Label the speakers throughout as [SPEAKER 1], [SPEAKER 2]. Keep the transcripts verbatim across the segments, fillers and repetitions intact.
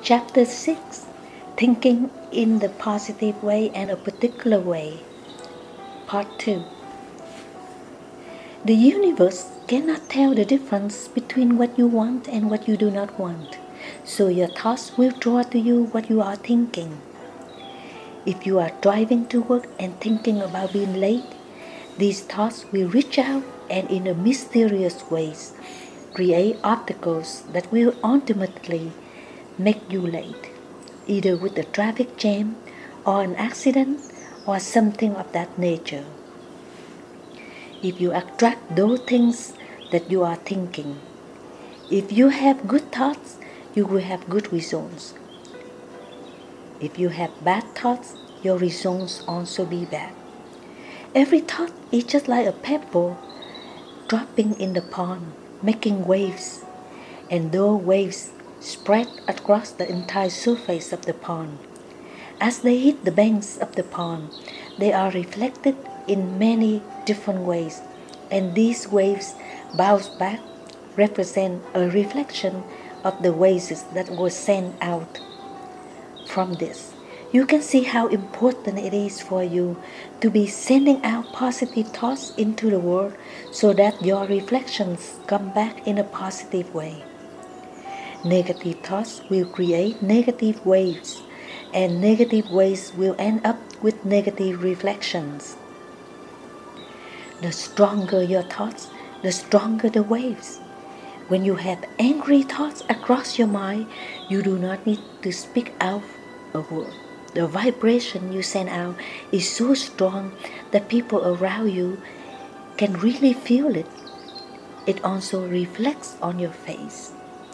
[SPEAKER 1] Chapter six, Thinking in the Positive Way and a Particular Way. Part two. The universe cannot tell the difference between what you want and what you do not want, so your thoughts will draw to you what you are thinking. If you are driving to work and thinking about being late, these thoughts will reach out and in a mysterious ways create obstacles that will ultimately make you late, either with a traffic jam or an accident or something of that nature. If you attract those things that you are thinking, if you have good thoughts, you will have good results. If you have bad thoughts, your results also be bad. Every thought is just like a pebble dropping in the pond, making waves, and those waves spread across the entire surface of the pond. As they hit the banks of the pond, they are reflected in many different ways, and these waves bounce back, represent a reflection of the waves that were sent out. From this, you can see how important it is for you to be sending out positive thoughts into the world so that your reflections come back in a positive way. Negative thoughts will create negative waves, and negative waves will end up with negative reflections. The stronger your thoughts, the stronger the waves. When you have angry thoughts across your mind, you do not need to speak out a word. The vibration you send out is so strong that people around you can really feel it. It also reflects on your face.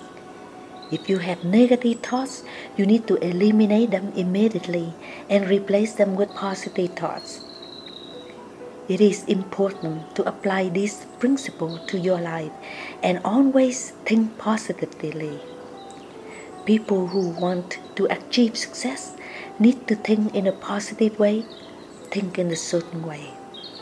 [SPEAKER 1] If you have negative thoughts, you need to eliminate them immediately and replace them with positive thoughts. It is important to apply this principle to your life and always think positively. People who want to achieve success need to think in a positive way, think in a certain way.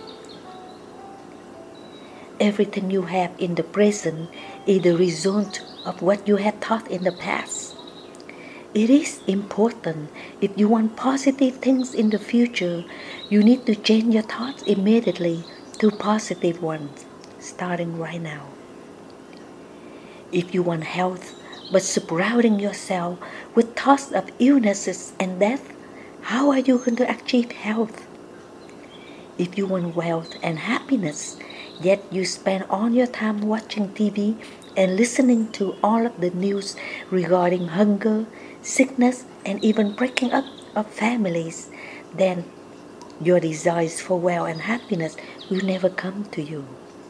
[SPEAKER 1] Everything you have in the present is the result of what you have thought in the past. It is important, if you want positive things in the future, you need to change your thoughts immediately to positive ones, starting right now. If you want health, but surrounding yourself with thoughts of illnesses and death, how are you going to achieve health? If you want wealth and happiness, yet you spend all your time watching T V and listening to all of the news regarding hunger, sickness, and even breaking up of families, then your desires for wealth and happiness will never come to you.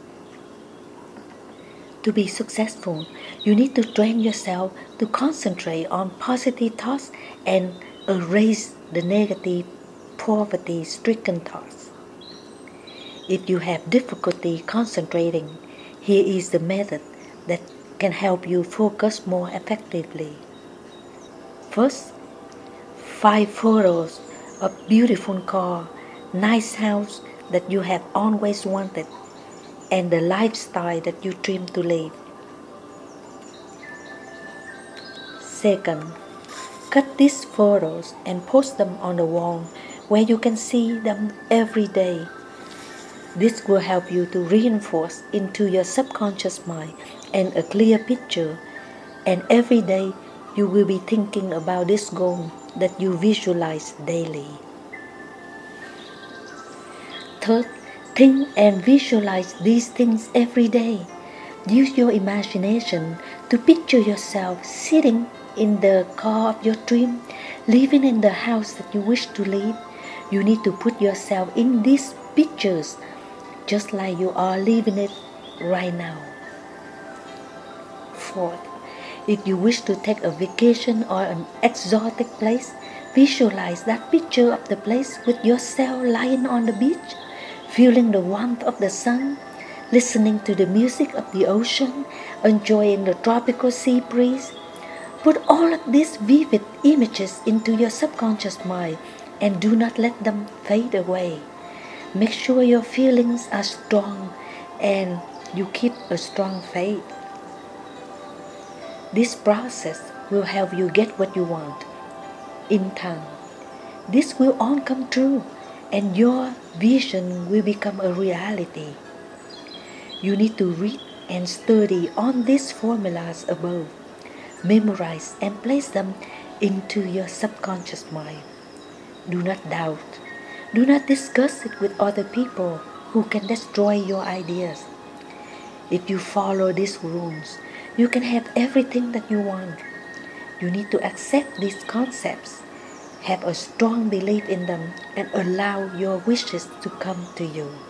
[SPEAKER 1] To be successful, you need to train yourself to concentrate on positive thoughts and erase the negative, poverty-stricken thoughts. If you have difficulty concentrating, here is the method that can help you focus more effectively. First, find photos of beautiful car, nice house that you have always wanted, and the lifestyle that you dream to live. Second, cut these photos and post them on the wall where you can see them every day. This will help you to reinforce into your subconscious mind and a clear picture, and every day you will be thinking about this goal that you visualize daily. Third, think and visualize these things every day. Use your imagination to picture yourself sitting in the car of your dream, living in the house that you wish to live. You need to put yourself in these pictures just like you are living it right now. Fourth, if you wish to take a vacation or an exotic place, visualize that picture of the place with yourself lying on the beach, feeling the warmth of the sun, listening to the music of the ocean, enjoying the tropical sea breeze. Put all of these vivid images into your subconscious mind and do not let them fade away. Make sure your feelings are strong and you keep a strong faith. This process will help you get what you want. In time, this will all come true and your vision will become a reality. You need to read and study on these formulas above, memorize and place them into your subconscious mind. Do not doubt. Do not discuss it with other people who can destroy your ideas. If you follow these rules, you can have everything that you want. You need to accept these concepts, have a strong belief in them, and allow your wishes to come to you.